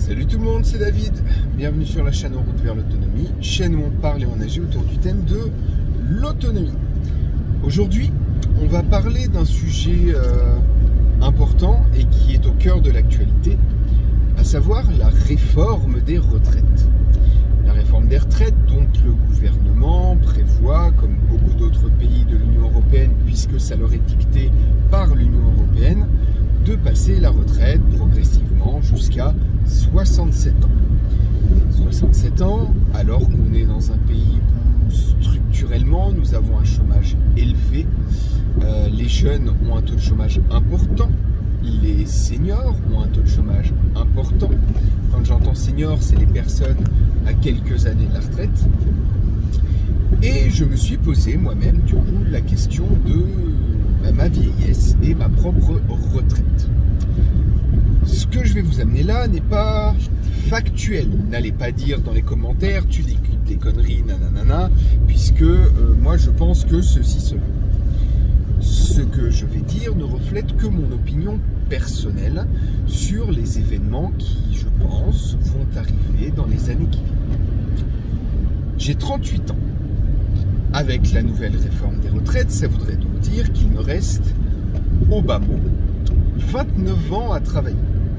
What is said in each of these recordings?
Salut tout le monde, c'est David. Bienvenue sur la chaîne En route vers l'autonomie, chaîne où on parle et on agit autour du thème de l'autonomie. Aujourd'hui, on va parler d'un sujet important et qui est au cœur de l'actualité, à savoir la réforme des retraites. La réforme des retraites, donc le gouvernement prévoit, comme beaucoup d'autres pays de l'Union européenne, puisque ça leur est dicté par l'Union européenne, de passer la retraite progressivement jusqu'à 67 ans. 67 ans, alors qu'on est dans un pays où structurellement nous avons un chômage élevé, les jeunes ont un taux de chômage important, les seniors ont un taux de chômage important. Quand j'entends seniors, c'est les personnes à quelques années de la retraite. Et je me suis posé moi-même du coup la question de ma vieillesse et ma propre retraite. Ce que je vais vous amener là n'est pas factuel. N'allez pas dire dans les commentaires tu dis des conneries, nanana, puisque moi je pense que ceci, cela. Ce que je vais dire ne reflète que mon opinion personnelle sur les événements qui, je pense, vont arriver dans les années qui viennent. J'ai 38 ans. Avec la nouvelle réforme des retraites, ça voudrait donc dire qu'il me reste, au bas mot, 29 ans à travailler.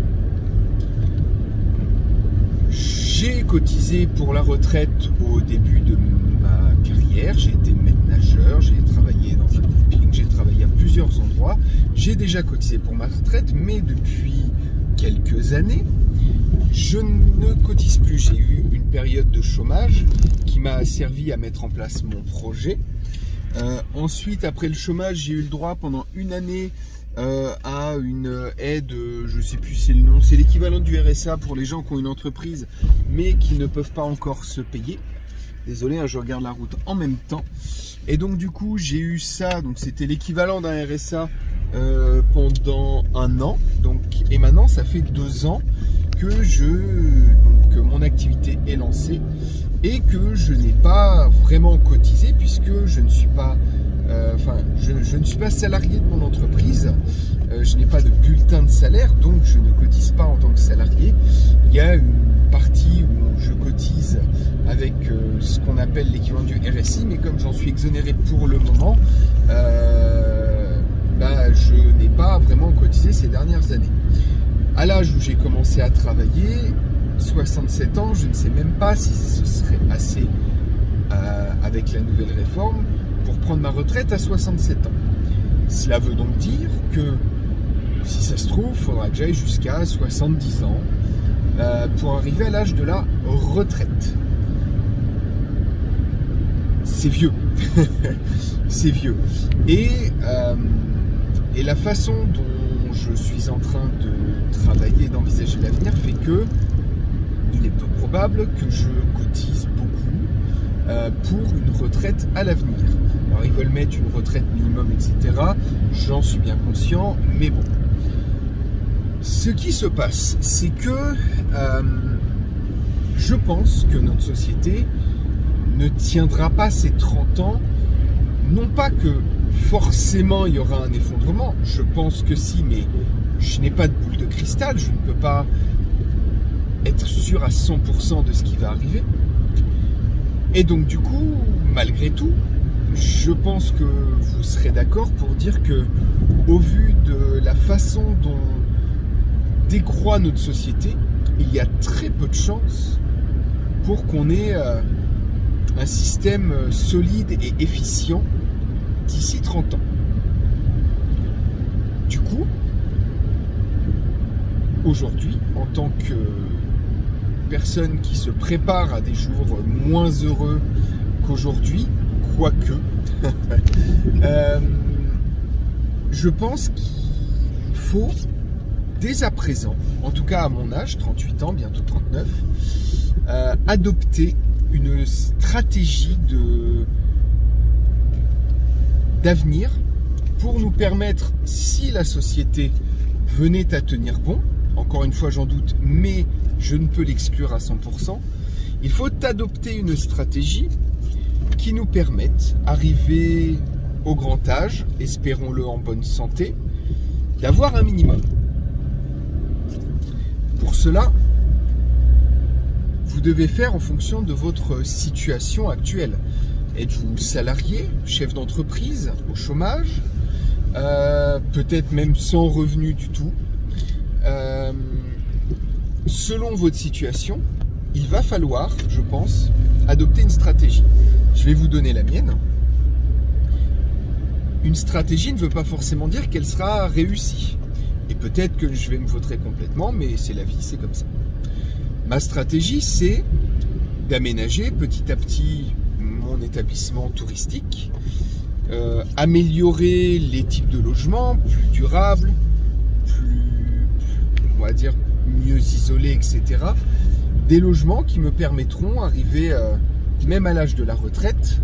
J'ai cotisé pour la retraite au début de ma carrière, j'ai été maître nageur, j'ai travaillé dans un camping, j'ai travaillé à plusieurs endroits. J'ai déjà cotisé pour ma retraite, mais depuis quelques années, je ne cotise plus. J'ai eu une période de chômage qui m'a servi à mettre en place mon projet. Ensuite, après le chômage, j'ai eu le droit pendant une année à une aide, je ne sais plus c'est le nom, c'est l'équivalent du RSA pour les gens qui ont une entreprise mais qui ne peuvent pas encore se payer. Désolé, hein, je regarde la route en même temps. Et donc du coup j'ai eu ça, donc c'était l'équivalent d'un RSA pendant un an. Donc, et maintenant ça fait 2 ans que mon activité est lancée et que je n'ai pas vraiment cotisé puisque je ne suis pas je ne suis pas salarié de mon entreprise, je n'ai pas de bulletin de salaire, donc je ne cotise pas en tant que salarié. Il y a une partie où je cotise avec ce qu'on appelle l'équivalent du RSI, mais comme j'en suis exonéré pour le moment, je n'ai pas vraiment cotisé ces dernières années. À l'âge où j'ai commencé à travailler, 67 ans, je ne sais même pas si ce serait assez avec la nouvelle réforme pour prendre ma retraite à 67 ans. Cela veut donc dire que, si ça se trouve, il faudra que j'aille jusqu'à 70 ans pour arriver à l'âge de la retraite. C'est vieux. C'est vieux. Et la façon dont je suis en train de travailler, d'envisager l'avenir, fait que il est peu probable que je cotise beaucoup pour une retraite à l'avenir. Alors ils veulent mettre une retraite minimum, etc. J'en suis bien conscient, mais bon. Ce qui se passe, c'est que je pense que notre société ne tiendra pas ces 30 ans. Non pas que forcément il y aura un effondrement, je pense que si, mais je n'ai pas de boule de cristal, je ne peux pas être sûr à 100% de ce qui va arriver. Et donc du coup, malgré tout, je pense que vous serez d'accord pour dire que, au vu de la façon dont décroît notre société, il y a très peu de chances pour qu'on ait un système solide et efficient d'ici 30 ans. Du coup, aujourd'hui, en tant que personne qui se prépare à des jours moins heureux qu'aujourd'hui, quoique, je pense qu'il faut, dès à présent, en tout cas à mon âge, 38 ans, bientôt 39, adopter une stratégie d'avenir pour nous permettre, si la société venait à tenir bon, encore une fois j'en doute, mais je ne peux l'exclure à 100%, il faut adopter une stratégie qui nous permette, arrivé au grand âge, espérons-le en bonne santé, d'avoir un minimum. Pour cela, vous devez faire en fonction de votre situation actuelle. Êtes-vous salarié, chef d'entreprise, au chômage, peut-être même sans revenu du tout. Selon votre situation, il va falloir, je pense, adopter une stratégie. Je vais vous donner la mienne. Une stratégie ne veut pas forcément dire qu'elle sera réussie. Et peut-être que je vais me vautrer complètement, mais c'est la vie, c'est comme ça. Ma stratégie, c'est d'aménager petit à petit mon établissement touristique, améliorer les types de logements, plus durables, on va dire, mieux isolés, etc. Des logements qui me permettront d'arriver, même à l'âge de la retraite,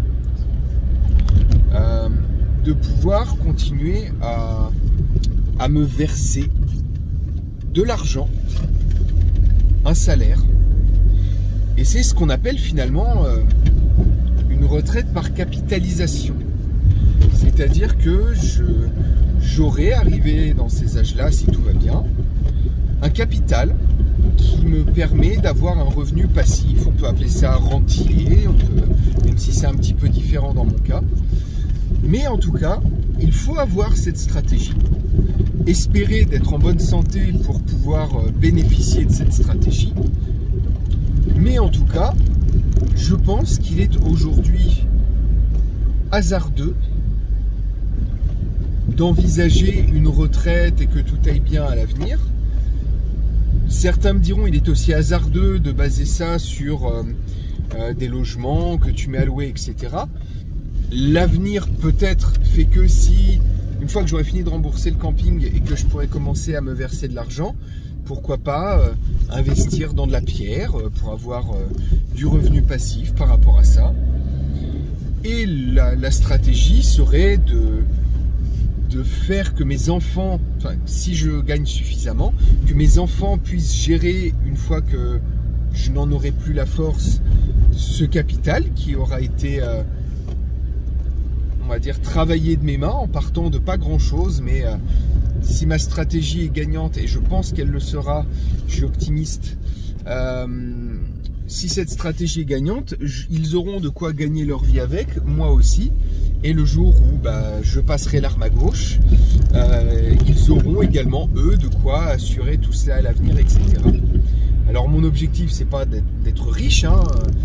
de pouvoir continuer à me verser de l'argent, un salaire. Et c'est ce qu'on appelle finalement une retraite par capitalisation. C'est-à-dire que j'aurai, arrivé dans ces âges-là, si tout va bien, un capital qui me permet d'avoir un revenu passif. On peut appeler ça rentier, même si c'est un petit peu différent dans mon cas. Mais en tout cas, il faut avoir cette stratégie. Espérer d'être en bonne santé pour pouvoir bénéficier de cette stratégie. Mais en tout cas, je pense qu'il est aujourd'hui hasardeux d'envisager une retraite et que tout aille bien à l'avenir. Certains me diront il est aussi hasardeux de baser ça sur des logements que tu mets à louer, etc. L'avenir peut-être fait que si, une fois que j'aurai fini de rembourser le camping et que je pourrai commencer à me verser de l'argent, pourquoi pas investir dans de la pierre pour avoir du revenu passif par rapport à ça. Et la stratégie serait de faire que mes enfants, enfin si je gagne suffisamment, que mes enfants puissent gérer, une fois que je n'en aurai plus la force, ce capital qui aura été, on va dire, travaillé de mes mains en partant de pas grand chose, mais si ma stratégie est gagnante, et je pense qu'elle le sera, je suis optimiste, si cette stratégie est gagnante, ils auront de quoi gagner leur vie avec, moi aussi. Et le jour où je passerai l'arme à gauche, ils auront également, eux, de quoi assurer tout cela à l'avenir, etc. Alors mon objectif, c'est pas d'être riche, hein,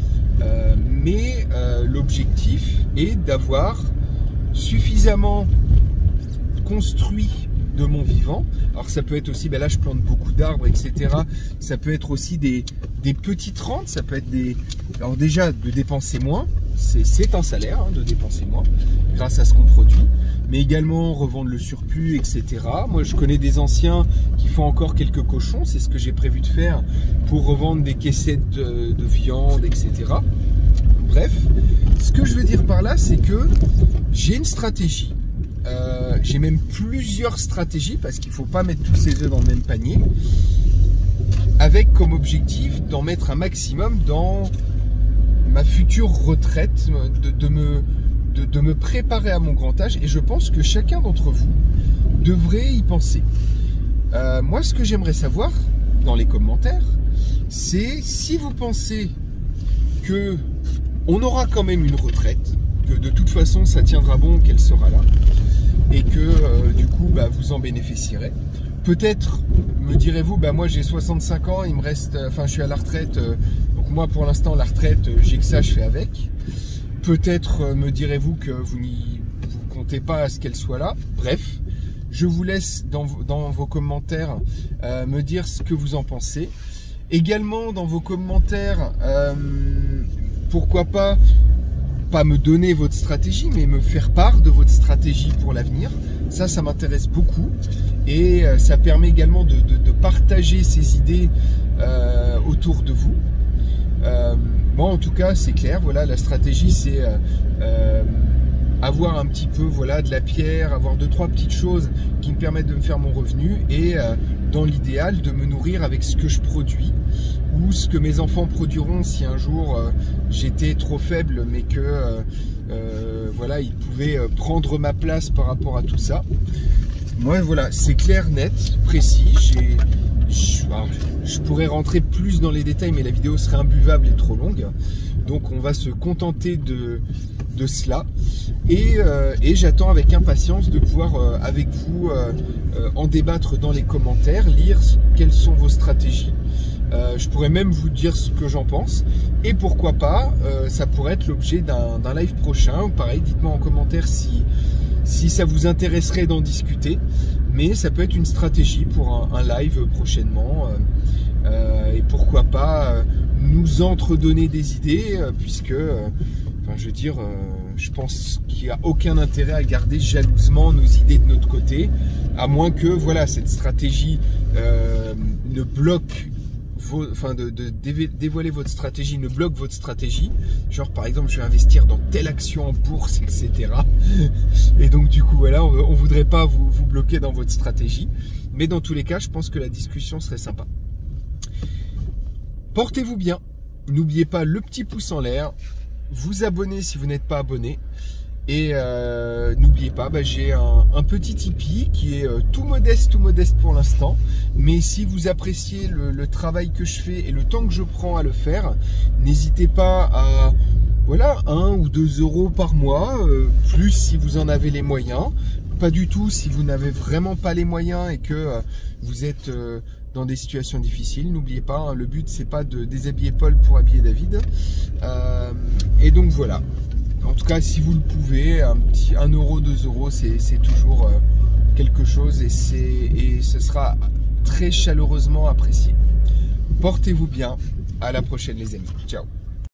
mais l'objectif est d'avoir suffisamment construit de mon vivant. Alors ça peut être aussi, là je plante beaucoup d'arbres, etc. Ça peut être aussi des petites rentes, ça peut être alors déjà de dépenser moins, c'est un salaire, hein, de dépenser moins grâce à ce qu'on produit, mais également revendre le surplus, etc. Moi je connais des anciens qui font encore quelques cochons, c'est ce que j'ai prévu de faire pour revendre des caissettes de viande, etc. Bref, ce que je veux dire par là, c'est que j'ai une stratégie. J'ai même plusieurs stratégies parce qu'il ne faut pas mettre tous ses œufs dans le même panier, avec comme objectif d'en mettre un maximum dans ma future retraite, de me préparer à mon grand âge, et je pense que chacun d'entre vous devrait y penser. Moi, ce que j'aimerais savoir dans les commentaires, c'est si vous pensez que on aura quand même une retraite, que de toute façon ça tiendra bon, qu'elle sera là, et que du coup vous en bénéficierez. Peut-être me direz-vous, moi j'ai 65 ans, il me reste, je suis à la retraite, donc moi pour l'instant la retraite, j'ai que ça, je fais avec. Peut-être me direz-vous que vous comptez pas à ce qu'elle soit là. Bref, je vous laisse dans vos commentaires me dire ce que vous en pensez. Également dans vos commentaires, pourquoi pas me donner votre stratégie, mais me faire part de votre stratégie pour l'avenir. Ça m'intéresse beaucoup, et ça permet également de partager ces idées autour de vous. Moi en tout cas c'est clair, voilà, la stratégie c'est avoir un petit peu de la pierre, avoir 2-3 petites choses qui me permettent de me faire mon revenu, et dans l'idéal de me nourrir avec ce que je produis, ou ce que mes enfants produiront si un jour j'étais trop faible, mais que ils pouvaient prendre ma place par rapport à tout ça. Moi voilà, c'est clair, net, précis. Je pourrais rentrer plus dans les détails, mais la vidéo serait imbuvable et trop longue. Donc on va se contenter de cela. Et j'attends avec impatience de pouvoir avec vous en débattre dans les commentaires, lire quelles sont vos stratégies. Je pourrais même vous dire ce que j'en pense. Et pourquoi pas, ça pourrait être l'objet d'un live prochain. Pareil, dites-moi en commentaire si ça vous intéresserait d'en discuter. Mais ça peut être une stratégie pour un live prochainement. Et pourquoi pas nous entredonner des idées, puisque, enfin, je veux dire, je pense qu'il n'y a aucun intérêt à garder jalousement nos idées de notre côté, à moins que, voilà, cette stratégie ne bloque de dévoiler votre stratégie ne bloque votre stratégie, genre par exemple je vais investir dans telle action en bourse, etc. Et donc du coup voilà, on voudrait pas vous bloquer dans votre stratégie, mais dans tous les cas je pense que la discussion serait sympa. Portez-vous bien, n'oubliez pas le petit pouce en l'air, vous abonner si vous n'êtes pas abonné. Et n'oubliez pas, j'ai un petit Tipeee qui est tout modeste pour l'instant. Mais si vous appréciez le travail que je fais et le temps que je prends à le faire, n'hésitez pas à, voilà, 1 ou 2 euros par mois, plus si vous en avez les moyens. Pas du tout si vous n'avez vraiment pas les moyens et que vous êtes dans des situations difficiles. N'oubliez pas, hein, le but c'est pas de déshabiller Paul pour habiller David. Et donc voilà. En tout cas, si vous le pouvez, un petit 1 euro, 2 euros, c'est toujours quelque chose et ce sera très chaleureusement apprécié. Portez-vous bien. À la prochaine les amis. Ciao.